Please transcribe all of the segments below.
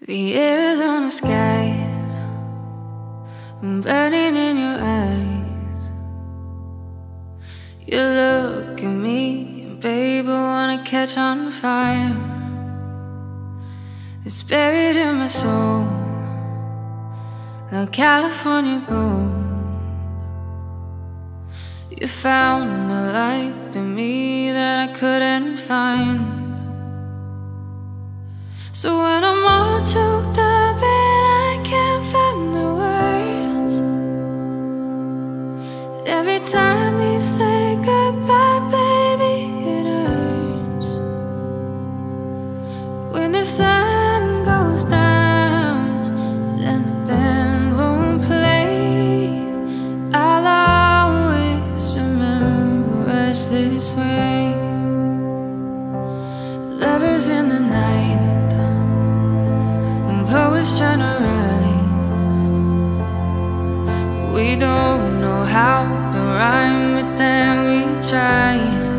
The Arizona skies burning in your eyes. You look at me and babe, I wanna catch on fire. It's buried in my soul like California gold. You found the light in me that I couldn't find. So when I'm all choked up and I can't find the words, every time we say goodbye, baby, it hurts. When the sun goes down and the band won't play, I'll always remember us this way. Lovers in the night, poets trying to write. We don't know how to rhyme, but then we try.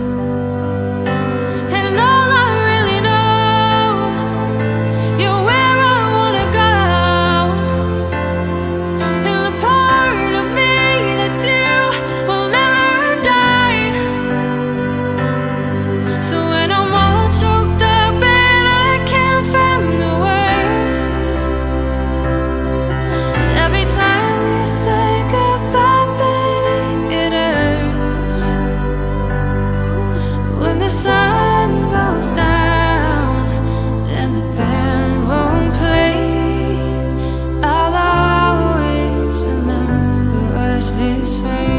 And all I really know, you're where I wanna go, and the part of me that's you will never die. So when I'm all choked up and I can't find the words, every time we say goodbye, baby, it hurts. When the sun goes down and the band won't play, I'll always remember us this way.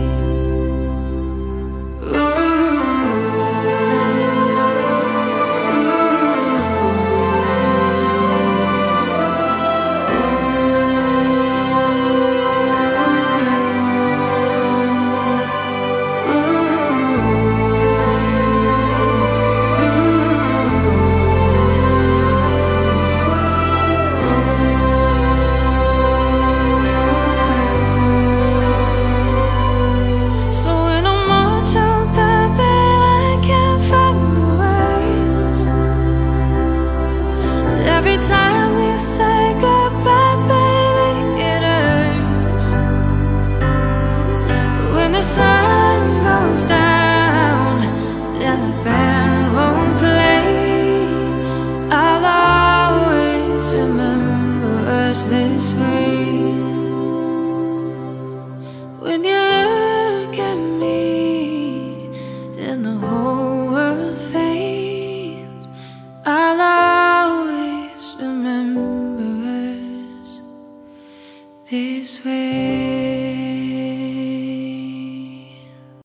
So when I'm all choked up and I can't find the words, every time we say goodbye, baby, it hurts. When the sun goes down and the band won't play, I'll always remember us this way. When you look at me and the whole world fades, I'll always remember us this way.